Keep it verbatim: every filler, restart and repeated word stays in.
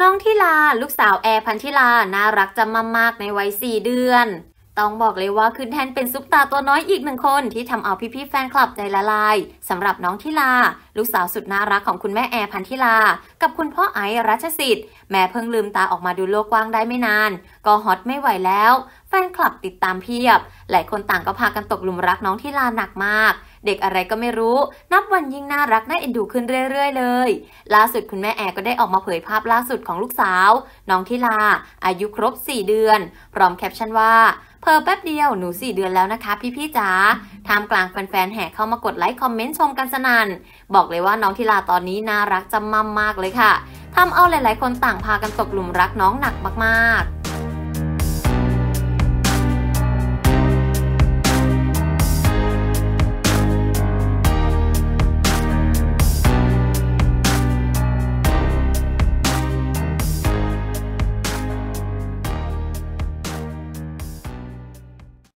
น้องทิลาลูกสาวแอร์พันธิลาน่ารักจำมั่มมากในวัยสี่เดือนต้องบอกเลยว่าขึ้นแทนเป็นซุปตาตัวน้อยอีกหนึ่งคนที่ทำเอาพี่ๆแฟนคลับใจละลายสำหรับน้องทิลาลูกสาวสุดน่ารักของคุณแม่แอร์พันธิลากับคุณพ่อไอซ์รัชสิทธิ์แม่เพิ่งลืมตาออกมาดูโลกกว้างได้ไม่นานก็ฮอตไม่ไหวแล้วแฟนคลับติดตามเพียบหลายคนต่างก็พากันตกหลุมรักน้องทิลาหนักมากเด็กอะไรก็ไม่รู้นับวันยิ่งน่ารักน่าเอ็นดูขึ้นเรื่อยๆเลยล่าสุดคุณแม่แอร์ก็ได้ออกมาเผยภาพล่าสุดของลูกสาวน้องทิลาอายุครบสี่เดือนพร้อมแคปชั่นว่าเพอแป๊บเดียวหนูสี่เดือนแล้วนะคะพี่ๆจ๋าท่ามกลางแฟนๆแห่เข้ามากดไลค์คอมเมนต์ชมกันสนั่นบอกเลยว่าน้องทิลาตอนนี้น่ารักจำมั่มมากเลยค่ะทำเอาหลายๆคนต่างพากันตกหลุมรักน้องหนักมากๆ